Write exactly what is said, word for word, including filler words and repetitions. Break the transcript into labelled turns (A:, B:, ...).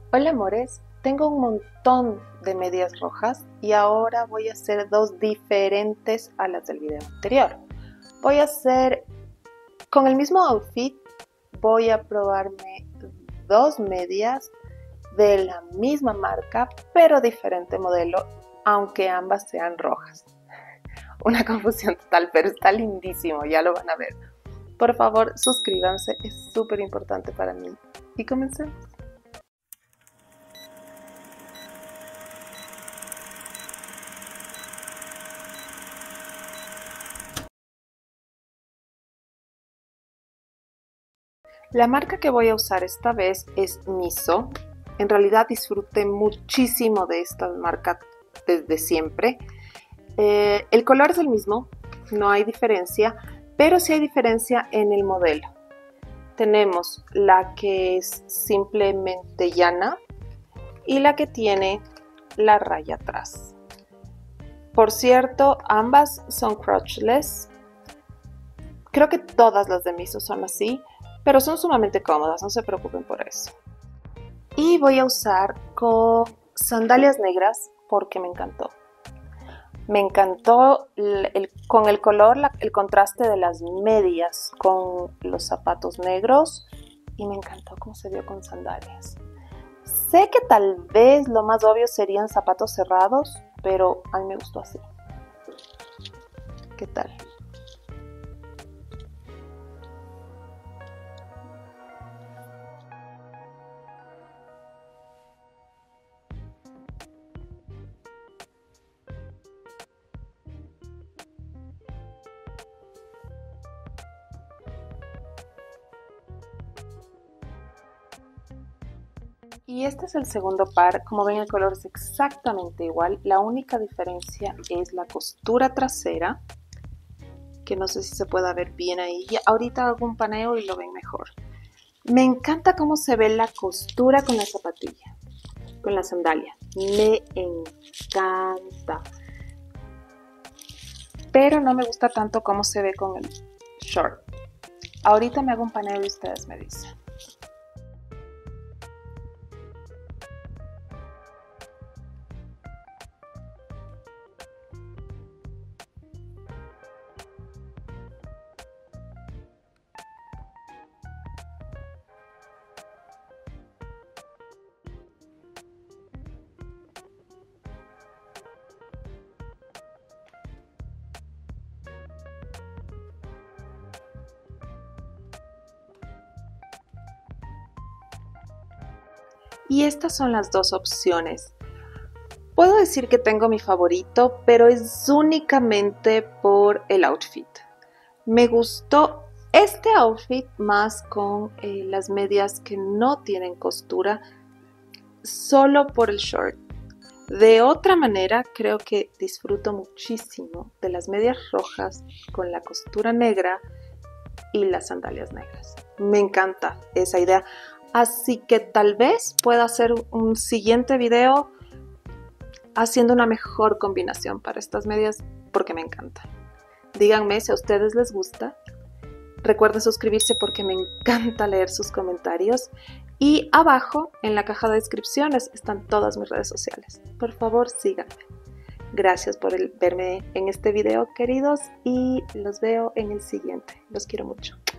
A: Hola amores, tengo un montón de medias rojas y ahora voy a hacer dos diferentes a las del video anterior. Voy a hacer, con el mismo outfit, voy a probarme dos medias de la misma marca, pero diferente modelo, aunque ambas sean rojas. Una confusión total, pero está lindísimo, ya lo van a ver. Por favor, suscríbanse, es súper importante para mí. Y comencemos. La marca que voy a usar esta vez es Miso. En realidad disfruté muchísimo de esta marca desde siempre. Eh, el color es el mismo, no hay diferencia, pero sí hay diferencia en el modelo. Tenemos la que es simplemente llana y la que tiene la raya atrás. Por cierto, ambas son crotchless. Creo que todas las de Miso son así, pero son sumamente cómodas, no se preocupen por eso. Y voy a usar con sandalias negras porque me encantó. Me encantó el, el, con el color, la, el contraste de las medias con los zapatos negros y me encantó cómo se vio con sandalias. Sé que tal vez lo más obvio serían zapatos cerrados, pero a mí me gustó así. ¿Qué tal? Y este es el segundo par, como ven el color es exactamente igual, la única diferencia es la costura trasera, que no sé si se pueda ver bien ahí, ya, ahorita hago un paneo y lo ven mejor. Me encanta cómo se ve la costura con la zapatilla, con la sandalia, me encanta, pero no me gusta tanto cómo se ve con el short. Ahorita me hago un paneo y ustedes me dicen. Y estas son las dos opciones. Puedo decir que tengo mi favorito, pero es únicamente por el outfit. Me gustó este outfit más con eh, las medias que no tienen costura, solo por el short. De otra manera, creo que disfruto muchísimo de las medias rojas con la costura negra y las sandalias negras. Me encanta esa idea. Así que tal vez pueda hacer un siguiente video haciendo una mejor combinación para estas medias porque me encantan. Díganme si a ustedes les gusta. Recuerden suscribirse porque me encanta leer sus comentarios. Y abajo en la caja de descripciones están todas mis redes sociales. Por favor, síganme. Gracias por el, verme en este video, queridos, y los veo en el siguiente. Los quiero mucho.